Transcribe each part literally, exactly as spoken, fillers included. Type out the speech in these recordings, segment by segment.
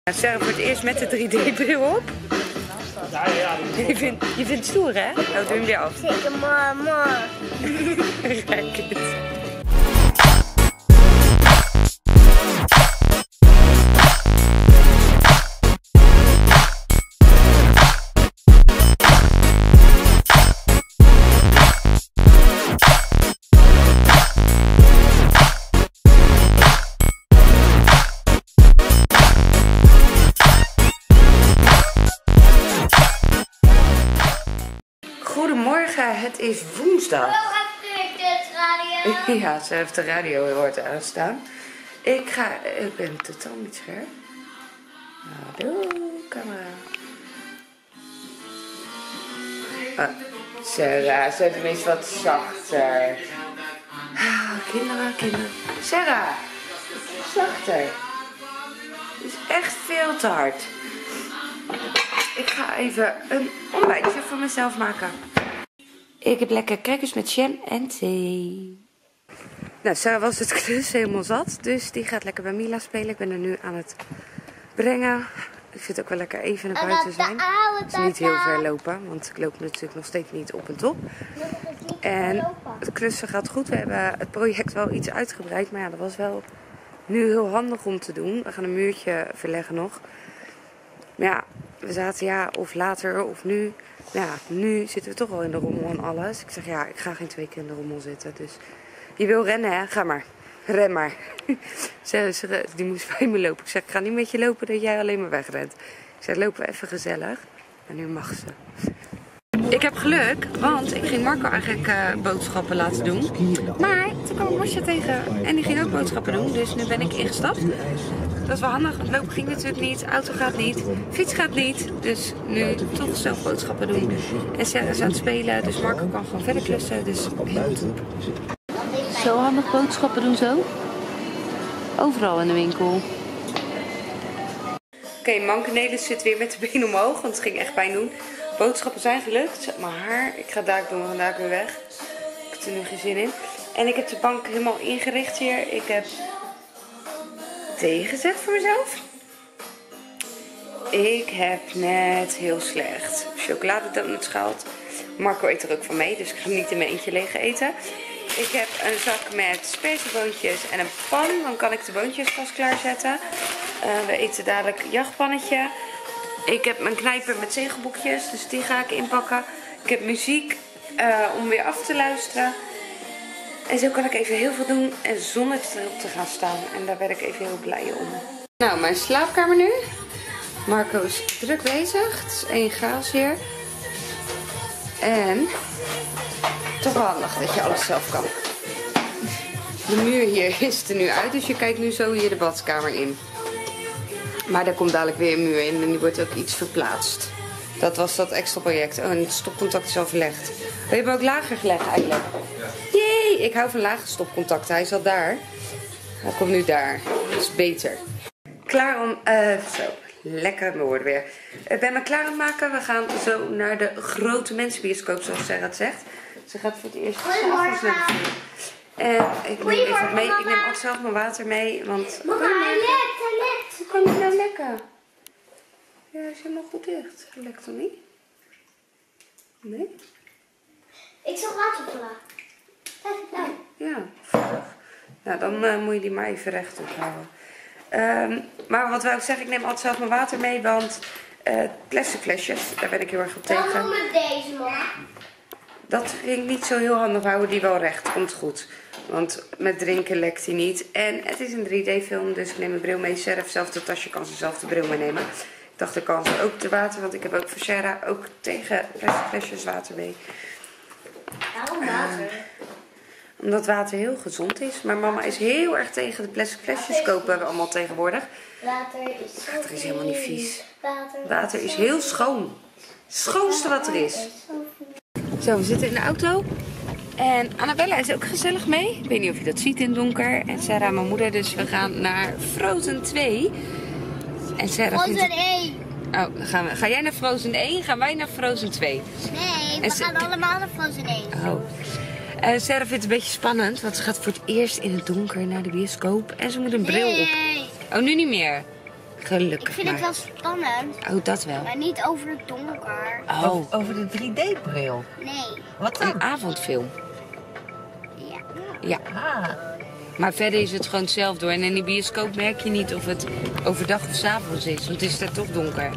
Sarah voor het eerst met de drie D bril op. Je vindt, je vindt het stoer, hè? Nou, doe hem weer af. Zeker, mama. Kijk het. Goedemorgen, het is woensdag. Ja, ze heeft de radio heel hard aanstaan. Ik ga, ik ben totaal niet scherp. Hallo, camera. Ah, Sarah, zet hem eens wat zachter. Ah, kinderen, kinderen. Sarah, zachter. Het is echt veel te hard. Ik ga even een ontbijtje voor mezelf maken. Ik heb lekker crackers met jam en thee. Nou, Sarah was het klus helemaal zat. Dus die gaat lekker bij Mila spelen. Ik ben er nu aan het brengen. Ik vind het ook wel lekker even naar buiten zijn. Het is niet heel ver lopen. Want ik loop natuurlijk nog steeds niet op en top. En het klussen gaat goed. We hebben het project wel iets uitgebreid. Maar ja, dat was wel nu heel handig om te doen. We gaan een muurtje verleggen nog. Maar ja, we zaten ja, of later of nu. Ja, nu zitten we toch wel in de rommel en alles. Ik zeg ja, ik ga geen twee keer in de rommel zitten. Dus je wil rennen, hè? Ga maar. Ren maar. ze, ze, die moest bij me lopen. Ik zeg, ik ga niet met je lopen dat jij alleen maar wegrent. Ik zeg, lopen we even gezellig. En nu mag ze. Ik heb geluk, want ik ging Marco eigenlijk uh, boodschappen laten doen. Maar toen kwam Masja tegen en die ging ook boodschappen doen. Dus nu ben ik ingestapt. Dat is wel handig, want lopen ging natuurlijk niet, auto gaat niet, fiets gaat niet. Dus nu toch zelf boodschappen doen. En Sarah is aan het spelen, dus Marco kan gewoon verder klussen. Dus heel top. Zo handig boodschappen doen zo. Overal in de winkel. Oké, okay, Mankenelis zit weer met de been omhoog, want het ging echt pijn doen. Boodschappen zijn gelukt, maar haar, ik ga daar doen, vandaag weer weg. Ik heb er nu geen zin in. En ik heb de bank helemaal ingericht hier. Ik heb thee gezet voor mezelf. Ik heb net heel slecht chocoladedonuts gehaald. Marco eet er ook van mee, dus ik ga hem niet in mijn eentje leeg eten. Ik heb een zak met spezerboontjes en een pan. Dan kan ik de boontjes vast klaarzetten. Uh, we eten dadelijk jachtpannetje. Ik heb mijn knijper met zegelboekjes, dus die ga ik inpakken. Ik heb muziek uh, om weer af te luisteren. En zo kan ik even heel veel doen en zonder erop te gaan staan. En daar ben ik even heel blij om. Nou, mijn slaapkamer nu. Marco is druk bezig. Het is één chaos hier. En toch wel handig dat je alles zelf kan. De muur hier is er nu uit, dus je kijkt nu zo hier de badkamer in. Maar daar komt dadelijk weer een muur in en die wordt ook iets verplaatst. Dat was dat extra project. Oh, en het stopcontact is al verlegd. We hebben ook lager gelegd eigenlijk. Jee, ik hou van lage stopcontact. Hij zat daar. Hij komt nu daar. Dat is beter. Klaar om... Uh, zo, lekker mijn woorden weer. Ik ben me klaar aan het maken. We gaan zo naar de grote mensenbioscoop, zoals Sarah het zegt. Ze gaat voor het eerst s'avonds naar de film. En ik neem even wat mee. Ik neem ook zelf mijn water mee, want... Mama, hij lekt, hij lekt. Hoe kan het nou lekken? Ja, hij is helemaal goed dicht. Hij lekt toch niet? Nee? Ik zal water vullen. Nou. Ja, veilig. Nou, dan uh, moet je die maar even rechtop houden. Um, maar wat wil ik zeggen, ik neem altijd zelf mijn water mee, want uh, plastic flesjes, daar ben ik heel erg op tegen. Dan met deze, mama. Dat ging niet zo heel handig, houden die wel recht, komt goed. Want met drinken lekt hij niet. En het is een drie D film, dus ik neem mijn bril mee. Sarah zelf de tasje, kan ze zelf de bril meenemen. Ik dacht, ik kan ze ook de water, want ik heb ook voor Sarah ook tegen plastic flesjes water mee. Waarom water? Uh, omdat water heel gezond is. Maar mama is heel erg tegen de plastic flesjes kopen we allemaal tegenwoordig. Water is, zo water is helemaal niet vies. Water, water is heel schoon. Het schoonste wat er is. Zo, we zitten in de auto. En Annabella is ook gezellig mee. Ik weet niet of je dat ziet in het donker. En Sarah, mijn moeder. Dus we gaan naar Frozen twee. En Sarah Frozen vindt... één. Oh, gaan we... Ga jij naar Frozen één? Gaan wij naar Frozen twee? Nee, we en gaan allemaal naar Frozen één. Oh. Uh, Sarah vindt het een beetje spannend. Want ze gaat voor het eerst in het donker naar de bioscoop. En ze moet een bril op. Nee. Oh, nu niet meer. Gelukkig Ik vind maar. het wel spannend, Oh, dat wel. maar niet over het donker. Oh, Over, over de drie D-bril. Nee. Wat dan? een avondfilm. Ja. Ja. Ah, Maar verder is het gewoon hetzelfde hoor. En in die bioscoop merk je niet of het overdag of 's avonds is. Want het is daar toch donker.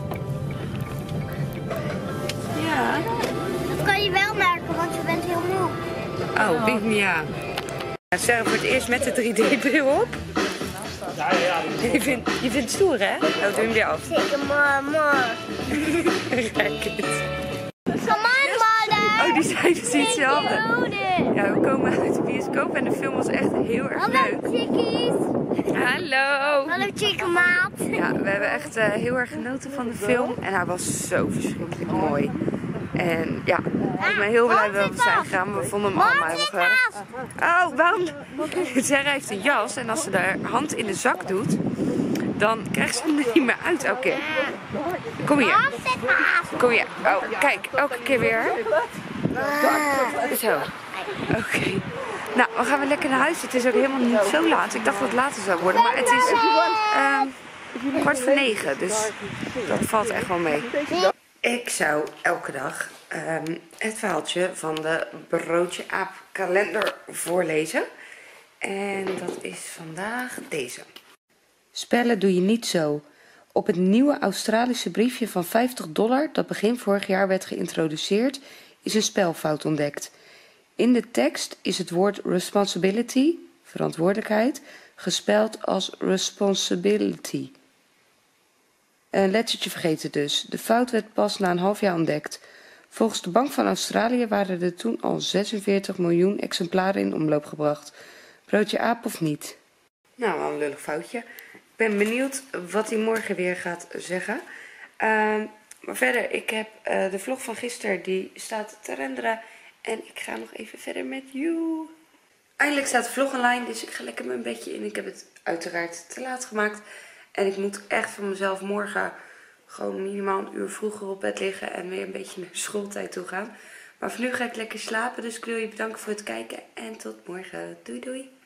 Ja. Dat kan je wel merken, want je bent heel moe. Oh, Big Mia. Sarah voor het eerst met de drie D-bril op. Je vindt, je vindt het stoer, hè? Oh, doe hem weer af. Zeker, mama. Kijk het. Come on, mother. Oh, die zei dus hetzelfde. Ja, we komen uit de bioscoop en de film was echt heel erg Hallo, leuk. chickies. Hallo. Hallo, chickenmaat. Ja, we hebben echt uh, heel erg genoten van de film. En hij was zo verschrikkelijk mooi. En ja, ik ben heel blij dat we zijn gegaan. Maar we vonden hem allemaal heel geweldig. Oh, waarom? Sarah heeft een jas en als ze haar hand in de zak doet, dan krijgt ze hem er niet meer uit elke keer. Kom hier. Kom hier. Oh, kijk, elke keer weer. Zo. Oké. Okay. Nou, we gaan weer lekker naar huis. Het is ook helemaal niet zo laat. Ik dacht dat het later zou worden, maar het is uh, kwart voor negen. Dus dat valt echt wel mee. Ik zou elke dag um, het verhaaltje van de Broodje Aap kalender voorlezen. En dat is vandaag deze. Spellen doe je niet zo. Op het nieuwe Australische briefje van vijftig dollar, dat begin vorig jaar werd geïntroduceerd, is een spelfout ontdekt. In de tekst is het woord responsibility, verantwoordelijkheid, gespeld als responsibility. Een lettertje vergeten dus. De fout werd pas na een half jaar ontdekt. Volgens de Bank van Australië waren er toen al zesenveertig miljoen exemplaren in omloop gebracht. Broodje aap of niet? Nou, wel een lullig foutje. Ik ben benieuwd wat hij morgen weer gaat zeggen. Uh, maar verder, ik heb uh, de vlog van gisteren, die staat te renderen. En ik ga nog even verder met you. Eindelijk staat de vlog online, dus ik ga lekker mijn bedje in. Ik heb het uiteraard te laat gemaakt. En ik moet echt van mezelf morgen gewoon minimaal een uur vroeger op bed liggen en weer een beetje naar schooltijd toe gaan. Maar voor nu ga ik lekker slapen, dus ik wil je bedanken voor het kijken en tot morgen. Doei doei!